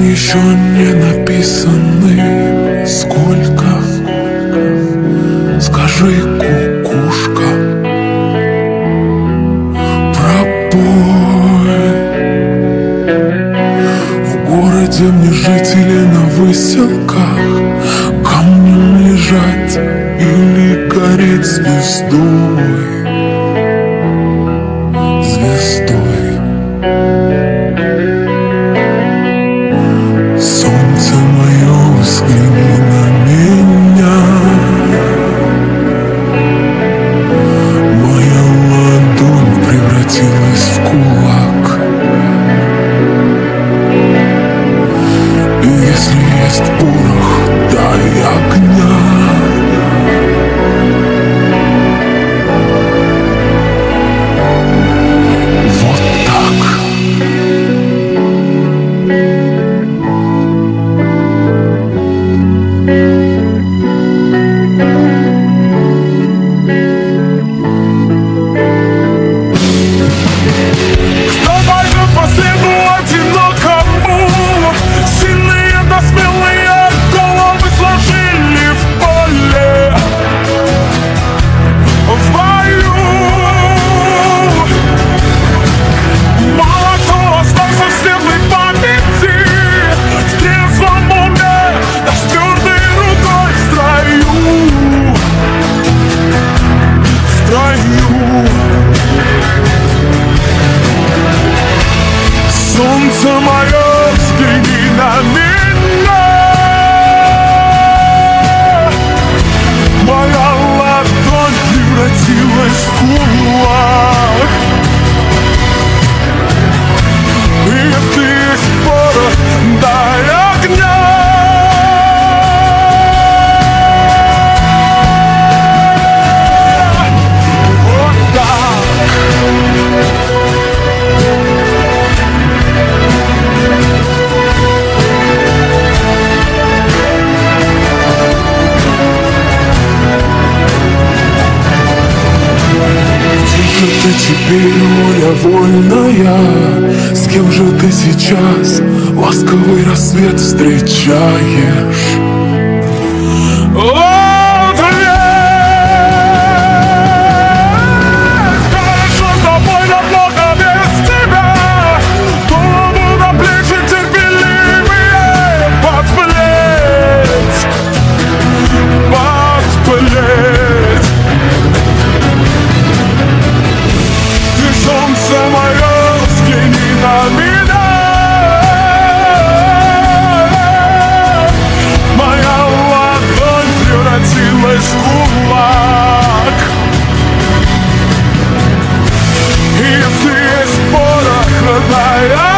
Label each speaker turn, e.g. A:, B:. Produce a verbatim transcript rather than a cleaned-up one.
A: еще не написаны. Сколько? Скажи, кукушка, пробой. В городе мне жить или на выселках, камнем лежать или гореть звездой. Звездой. Солнце мое, взгляни на меня. Моя ладонь превратилась в кулак. И если есть порох, дай огня. Солнце мое, взгляни на меня. Моя ладонь превратилась в кулак. И если есть порох, дай огня. Вот так. Ты теперь, воля вольная? С кем же ты сейчас ласковый рассвет встречаешь? Если есть порох, родная.